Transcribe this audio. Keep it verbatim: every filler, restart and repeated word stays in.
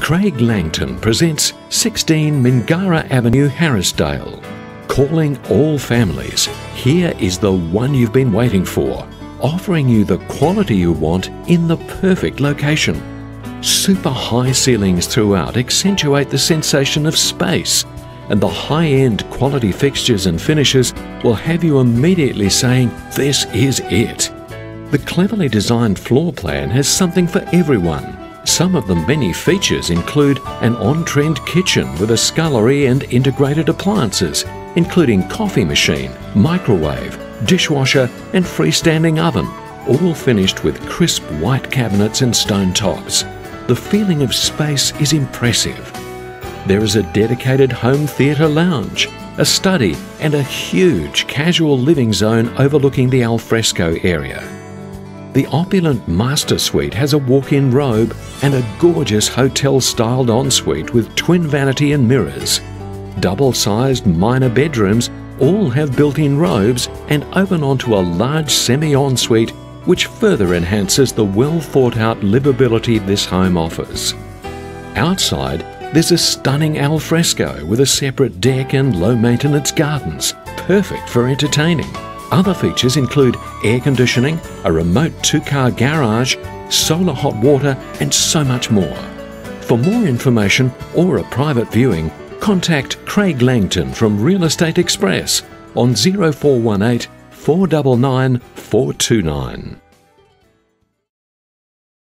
Craig Langton presents sixteen Mingara Avenue, Harrisdale. Calling all families, here is the one you've been waiting for, offering you the quality you want in the perfect location. Super high ceilings throughout accentuate the sensation of space, and the high-end quality fixtures and finishes will have you immediately saying, "This is it." The cleverly designed floor plan has something for everyone. Some of the many features include an on-trend kitchen with a scullery and integrated appliances, including coffee machine, microwave, dishwasher and freestanding oven, all finished with crisp white cabinets and stone tops. The feeling of space is impressive. There is a dedicated home theatre lounge, a study and a huge casual living zone overlooking the alfresco area. The opulent master suite has a walk-in robe and a gorgeous hotel-styled ensuite with twin vanity and mirrors. Double-sized minor bedrooms all have built-in robes and open onto a large semi-ensuite, which further enhances the well-thought-out livability this home offers. Outside, there's a stunning alfresco with a separate deck and low-maintenance gardens, perfect for entertaining. Other features include air conditioning, a remote two-car garage, solar hot water and so much more. For more information or a private viewing, contact Craig Langton from Real Estate Express on zero four one eight, four nine nine, four two nine.